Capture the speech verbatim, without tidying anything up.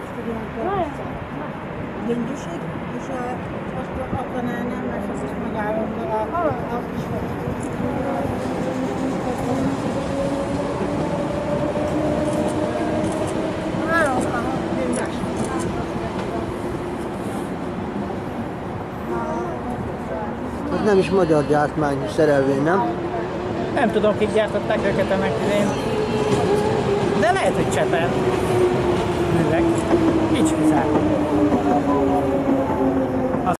Gyöngyöség, és a, azt akkanál nem, mert azt is megállom a, a kis Ez nem is magyar gyártmányú szerelvény, nem? Nem tudom, kik gyártották őket ennek idején. De lehet, hogy csepel. Művek. Nincs kizárt.